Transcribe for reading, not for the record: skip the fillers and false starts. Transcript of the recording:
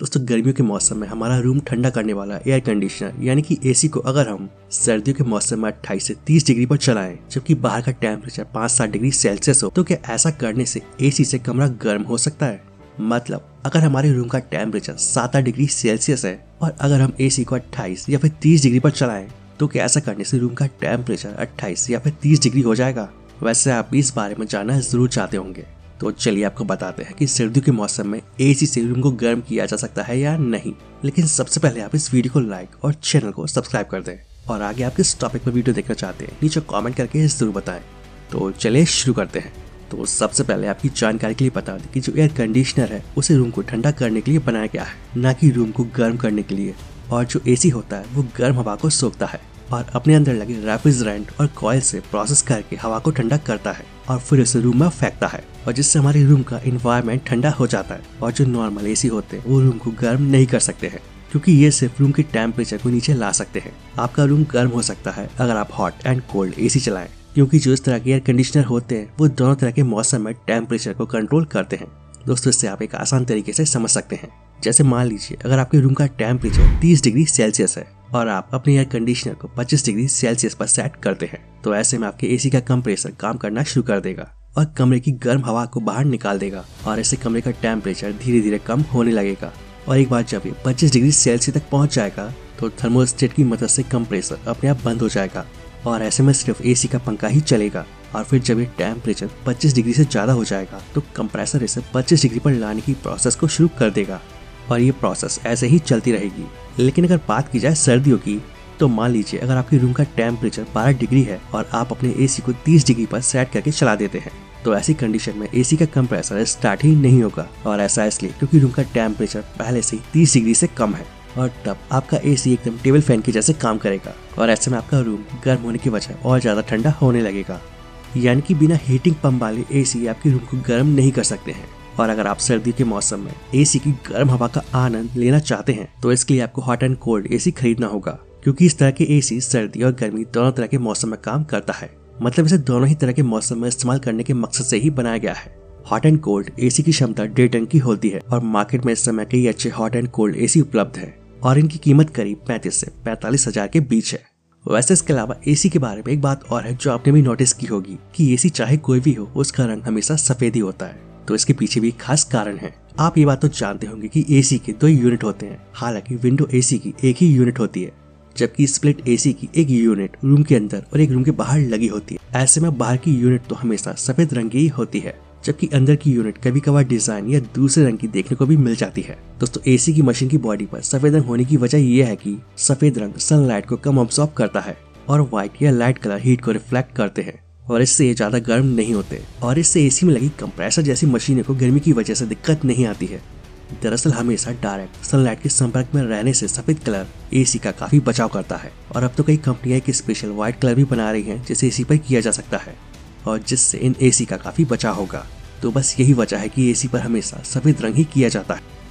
दोस्तों गर्मियों के मौसम में हमारा रूम ठंडा करने वाला एयर कंडीशनर यानी कि एसी को अगर हम सर्दियों के मौसम में 28 से 30 डिग्री पर चलाएं जबकि बाहर का टेम्परेचर 5-7 डिग्री सेल्सियस हो तो क्या ऐसा करने से एसी से कमरा गर्म हो सकता है? मतलब अगर हमारे रूम का टेम्परेचर 7-8 डिग्री सेल्सियस है और अगर हम एसी को 28 या फिर 30 डिग्री पर चलाएं तो क्या ऐसा करने से रूम का टेम्परेचर 28 या फिर 30 डिग्री हो जाएगा? वैसे आप इस बारे में जानना जरूर चाहते होंगे, तो चलिए आपको बताते हैं कि सर्दियों के मौसम में एसी से रूम को गर्म किया जा सकता है या नहीं। लेकिन सबसे पहले आप इस वीडियो को लाइक और चैनल को सब्सक्राइब कर दें और आगे आप किस टॉपिक पर वीडियो देखना चाहते हैं नीचे कमेंट करके जरूर बताएं। तो चलिए शुरू करते हैं। तो सबसे पहले आपकी जानकारी के लिए बता दें कि जो एयर कंडीशनर है उसे रूम को ठंडा करने के लिए बनाया गया है, न कि रूम को गर्म करने के लिए। और जो एसी होता है वो गर्म हवा को सोखता है और अपने अंदर लगे रेफ्रिजरेंट और कॉइल से प्रोसेस करके हवा को ठंडा करता है और फिर उसे रूम में फेंकता है, और जिससे हमारे रूम का एनवायरनमेंट ठंडा हो जाता है। और जो नॉर्मल एसी होते हैं वो रूम को गर्म नहीं कर सकते हैं, क्योंकि ये सिर्फ रूम के टेम्परेचर को नीचे ला सकते हैं। आपका रूम गर्म हो सकता है अगर आप हॉट एंड कोल्ड एसी चलाएं, क्योंकि जो इस तरह के एयर कंडीशनर होते हैं वो दोनों तरह के मौसम में टेम्परेचर को कंट्रोल करते हैं। दोस्तों इससे आप एक आसान तरीके से समझ सकते हैं। जैसे मान लीजिए अगर आपके रूम का टेम्परेचर 30 डिग्री सेल्सियस है और आप अपने एयर कंडीशनर को 25 डिग्री सेल्सियस पर सेट करते हैं, तो ऐसे में आपके एसी का कंप्रेसर काम करना शुरू कर देगा और कमरे की गर्म हवा को बाहर निकाल देगा और ऐसे कमरे का टेम्परेचर धीरे धीरे कम होने लगेगा। और एक बार जब ये 25 डिग्री सेल्सियस तक पहुंच जाएगा तो थर्मोस्टेट की मदद से कंप्रेसर अपने आप बंद हो जाएगा और ऐसे में सिर्फ एसी का पंखा ही चलेगा। और फिर जब ये टेम्परेचर 25 डिग्री से ज्यादा हो जाएगा तो कंप्रेसर इसे 25 डिग्री पर लाने की प्रोसेस को शुरू कर देगा और ये प्रोसेस ऐसे ही चलती रहेगी। लेकिन अगर बात की जाए सर्दियों की, तो मान लीजिए अगर आपके रूम का टेम्परेचर 12 डिग्री है और आप अपने एसी को 30 डिग्री पर सेट करके चला देते हैं, तो ऐसी कंडीशन में एसी का कंप्रेसर स्टार्ट ही नहीं होगा। और ऐसा इसलिए क्योंकि रूम का टेम्परेचर पहले से ही 30 डिग्री से कम है और तब आपका एसी एकदम टेबल फैन के जैसे काम करेगा और ऐसे में आपका रूम गर्म होने की वजह और ज्यादा ठंडा होने लगेगा। यानी कि बिना हीटिंग पंप वाले एसी आपके रूम को गर्म नहीं कर सकते हैं। और अगर आप सर्दी के मौसम में एसी की गर्म हवा का आनंद लेना चाहते हैं तो इसके लिए आपको हॉट एंड कोल्ड एसी खरीदना होगा, क्योंकि इस तरह के एसी सर्दी और गर्मी दोनों तरह के मौसम में काम करता है। मतलब इसे दोनों ही तरह के मौसम में इस्तेमाल करने के मकसद से ही बनाया गया है। हॉट एंड कोल्ड एसी की क्षमता 1.5 टन की होती है और मार्केट में इस समय कई अच्छे हॉट एंड कोल्ड एसी उपलब्ध है और इनकी कीमत करीब 35 से 45 हजार के बीच है। वैसे इसके अलावा एसी के बारे में एक बात और है जो आपने भी नोटिस की होगी कि एसी चाहे कोई भी हो उसका रंग हमेशा सफेद ही होता है। तो इसके पीछे भी एक खास कारण है। आप ये बात तो जानते होंगे कि एसी के 2 यूनिट होते हैं, हालांकि विंडो एसी की एक ही यूनिट होती है, जबकि स्प्लिट एसी की एक यूनिट रूम के अंदर और एक रूम के बाहर लगी होती है। ऐसे में बाहर की यूनिट तो हमेशा सफेद रंग की ही होती है, जबकि अंदर की यूनिट कभी कभार डिजाइन या दूसरे रंग की देखने को भी मिल जाती है। दोस्तों एसी की मशीन की बॉडी पर सफेद रंग होने की वजह यह है कि सफेद रंग सनलाइट को कम अब्सॉर्ब करता है और व्हाइट या लाइट कलर हीट को रिफ्लेक्ट करते हैं और इससे ये ज्यादा गर्म नहीं होते और इससे एसी में लगी कंप्रेसर जैसी मशीनों को गर्मी की वजह से दिक्कत नहीं आती है। दरअसल हमेशा डायरेक्ट सनलाइट के संपर्क में रहने से सफेद कलर एसी का काफी बचाव करता है और अब तो कई कंपनियां एक स्पेशल व्हाइट कलर भी बना रही हैं जिसे एसी पर किया जा सकता है और जिससे इन एसी का काफी बचाव होगा। तो बस यही वजह है कि एसी पर हमेशा सफेद रंग ही किया जाता है।